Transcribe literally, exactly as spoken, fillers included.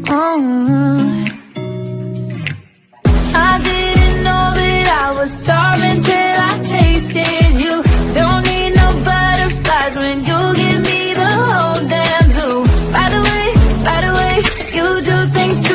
Oh, I didn't know that I was starving till I tasted you. Don't need no butterflies when you give me the whole damn zoo. By the way, by the way, you do things